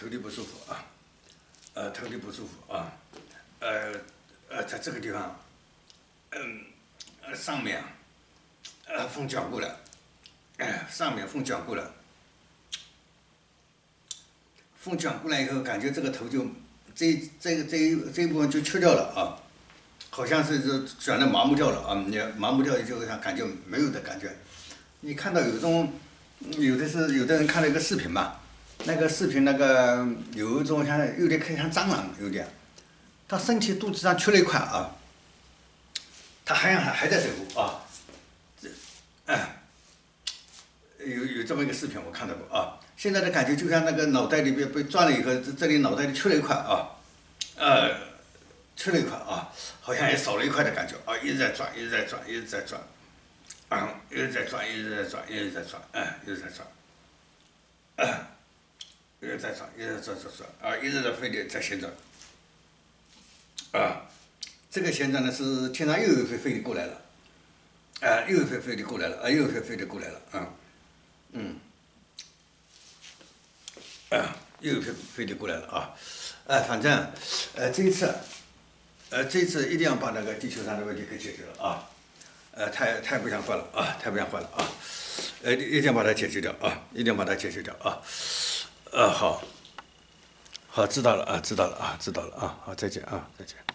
头顶不舒服啊，头顶不舒服啊，在这个地方，上面风搅过了，上面风搅过了，风搅过来以后，感觉这个头就这一部分就去掉了啊，好像是转的麻木掉了啊，你麻木掉就像感觉没有的感觉。你看到有的人看了一个视频嘛，那个视频有一种有点像蟑螂，有点，他身体肚子上缺了一块啊，他还在走路啊，有这么一个视频我看到过啊。现在的感觉就像那个脑袋里边被钻了以后，这里脑袋里缺了一块啊，缺了一块啊，好像也少了一块的感觉啊，一直在转，一直在转，一直在转，一直在转，一直在转，一直在转，一直在转，一直在转，一直在转啊，一直在飞的在旋转，这个旋转呢是天上又有一飞飞的过来了，又有一飞飞的过来了，又有一飞飞的过来了，又有一飞飞的过来了啊，反正这一次一定要把那个地球上的问题给解决了啊，太不想活了啊，太不想活了啊，一定要把它解决掉啊，一定要把它解决掉啊，好，知道了啊，知道了啊，好，再见啊，再见。